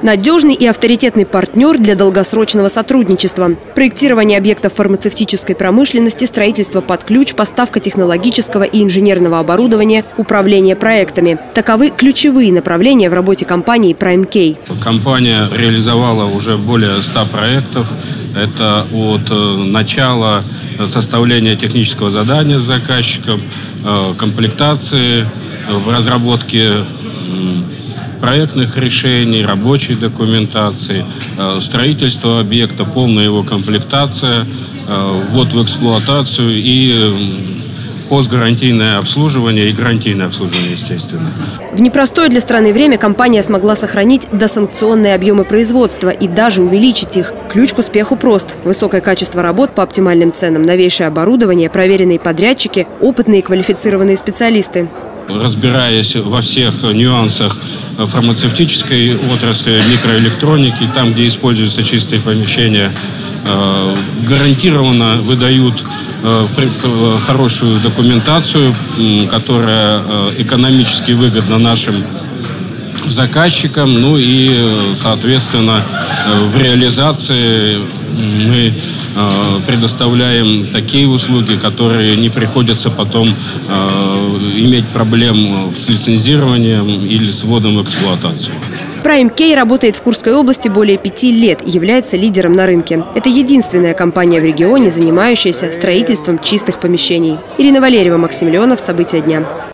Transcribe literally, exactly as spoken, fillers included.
Надежный и авторитетный партнер для долгосрочного сотрудничества. Проектирование объектов фармацевтической промышленности, строительство под ключ, поставка технологического и инженерного оборудования, управление проектами. Таковы ключевые направления в работе компании PrimeKey. Компания реализовала уже более ста проектов. Это от начала составления технического задания с заказчиком, комплектации, разработки проектных решений, рабочей документации, строительство объекта, полная его комплектация, ввод в эксплуатацию и постгарантийное обслуживание и гарантийное обслуживание, естественно. В непростое для страны время компания смогла сохранить досанкционные объемы производства и даже увеличить их. Ключ к успеху прост. Высокое качество работ по оптимальным ценам, новейшее оборудование, проверенные подрядчики, опытные и квалифицированные специалисты. Разбираясь во всех нюансах фармацевтической отрасли, микроэлектроники, там, где используются чистые помещения, гарантированно выдают хорошую документацию, которая экономически выгодна нашим заказчикам. Ну и, соответственно, в реализации мы предоставляем такие услуги, которые не приходится потом э, иметь проблем с лицензированием или с вводом в эксплуатацию. PrimeKey работает в Курской области более пяти лет и является лидером на рынке. Это единственная компания в регионе, занимающаяся строительством чистых помещений. Ирина Валерьева, Максим Леонов. События дня.